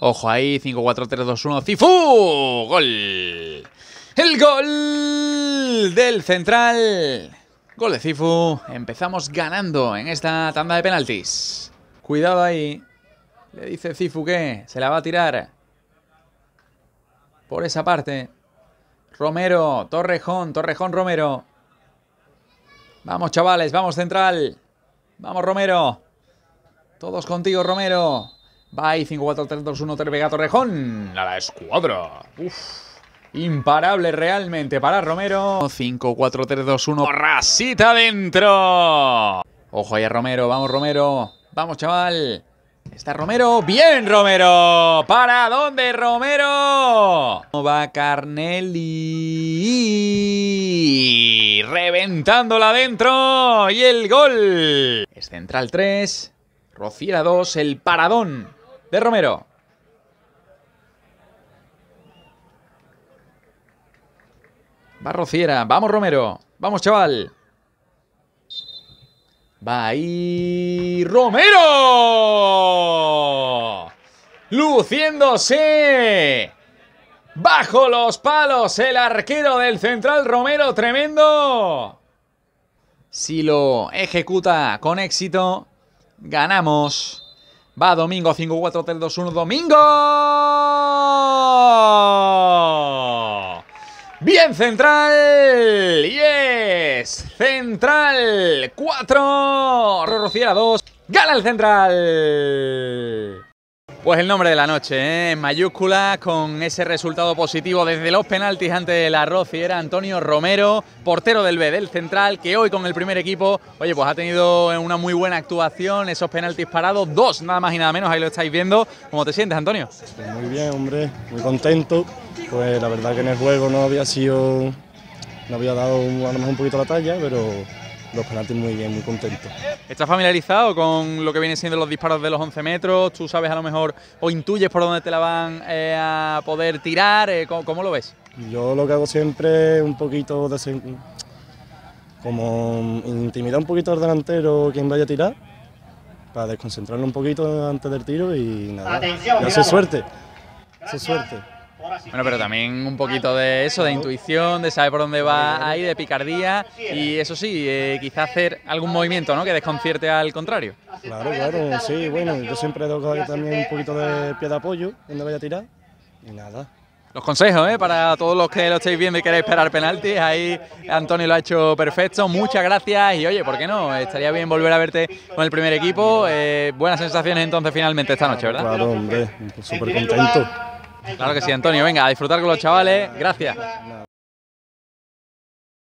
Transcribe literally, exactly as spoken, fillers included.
Ojo ahí, cinco, cuatro, tres, dos, uno, ¡Cifu! ¡Gol! El gol del central. Gol de Cifu. Empezamos ganando en esta tanda de penaltis. Cuidado ahí. Le dice Cifu que se la va a tirar por esa parte. Romero, Torrejón, Torrejón, Romero. Vamos, chavales, vamos, central. Vamos, Romero. Todos contigo, Romero. Va ahí, cinco, cuatro, tres, dos, uno, Tervega, Torrejón. A la escuadra. Uf. Imparable realmente para Romero. cinco, cuatro, tres, dos, uno. Rasita adentro. Ojo ahí a Romero. Vamos, Romero. Vamos, chaval. Está Romero. ¡Bien, Romero! ¿Para dónde, Romero? Va Carnelli. Reventándola adentro. Y el gol. Es central tres. Rociera dos. El paradón de Romero. Va Rociera. Vamos, Romero. Vamos, chaval. Va ahí Romero. Luciéndose. Bajo los palos el arquero del central Romero. Tremendo. Si lo ejecuta con éxito, ganamos. Va Domingo. cinco, cuatro, tres, dos, uno. Domingo. Bien, central. Yes. Central cuatro. Rociera dos. Gana el central. Pues el nombre de la noche, ¿eh? En mayúsculas, con ese resultado positivo desde los penaltis ante la Rociera. Antonio Romero, portero del B del central, que hoy con el primer equipo, oye, pues ha tenido una muy buena actuación, esos penaltis parados, dos nada más y nada menos, ahí lo estáis viendo. ¿Cómo te sientes, Antonio? Pues muy bien, hombre, muy contento. Pues la verdad que en el juego no había sido, no había dado a lo mejor un poquito la talla, pero los penaltis muy bien, muy contento. ¿Estás familiarizado con lo que vienen siendo los disparos de los once metros? ¿Tú sabes a lo mejor o intuyes por dónde te la van eh, a poder tirar? Eh, ¿cómo, ¿Cómo lo ves? Yo lo que hago siempre es un poquito de como intimidar un poquito al delantero quien vaya a tirar, para desconcentrarlo un poquito antes del tiro y nada, y hacer suerte, hacer suerte. Bueno, pero también un poquito de eso, de intuición, de saber por dónde va ahí, de picardía y eso sí, eh, quizá hacer algún movimiento, ¿no?, que desconcierte al contrario. Claro, claro, sí, bueno, yo siempre tengo también un poquito de pie de apoyo donde vaya a tirar y nada. Los consejos, ¿eh?, para todos los que lo estáis viendo y queréis esperar penaltis, ahí Antonio lo ha hecho perfecto, muchas gracias y oye, ¿por qué no? Estaría bien volver a verte con el primer equipo, eh, buenas sensaciones entonces finalmente esta noche, ¿verdad? Claro, hombre, súper contento. Claro que sí, Antonio. Venga, a disfrutar con los chavales. Gracias.